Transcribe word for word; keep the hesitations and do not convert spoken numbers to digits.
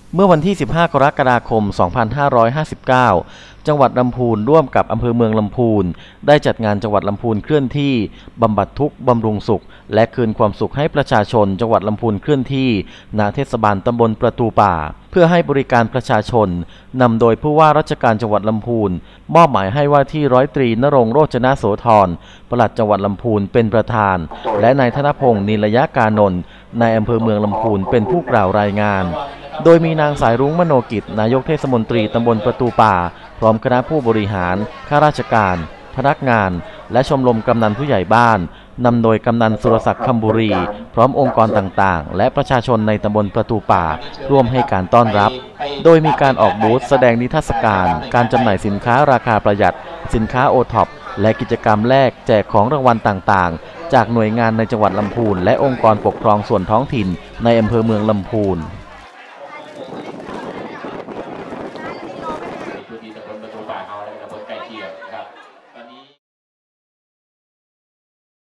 เมื่อวันที่ สิบห้ากรกฎาคม สองพันห้าร้อยห้าสิบเก้า จังหวัดลำพูนร่วมกับอำเภอเมืองลำพูนได้จัดงานจังหวัดลำพูนเคลื่อนที่บำบัดทุกข์บำรุงสุขและคืนความสุขให้ประชาชนจังหวัดลำพูนเคลื่อนที่ณเทศบาลตำบลประตูป่าเพื่อให้บริการประชาชนนำโดยผู้ว่าราชการจังหวัดลำพูนมอบหมายให้ว่าที่ร้อยตรีณรงค์โรจนโสธรปลัดจังหวัดลำพูนเป็นประธานและนายธนพงศ์นิรยกานนท์นายอำเภอเมืองลำพูนเป็นผู้กล่าวรายงานโดยมีนางสายรุ้งมโนกิจนายกเทศมนตรีตำบลประตูป่าพร้อมคณะผู้บริหารข้าราชการพนักงานและชมรมกำนันผู้ใหญ่บ้านนำโดยกำนันสุรศักดิ์คำบุรีพร้อมองค์กรต่างๆและประชาชนในตำบลประตูป่าร่วมให้การต้อนรับโดยมีการออกบูธแสดงนิทรรศการการจำหน่ายสินค้าราคาประหยัดสินค้าโอท็อปและกิจกรรมแลกแจกของรางวัลต่างๆจากหน่วยงานในจังหวัดลำพูนและองค์กรปกครองส่วนท้องถิ่นในอำเภอเมืองลำพูนพื้นที่ตำบลประตูป่าเขาและตำบลใกล้เคียงนะครับตอนนี้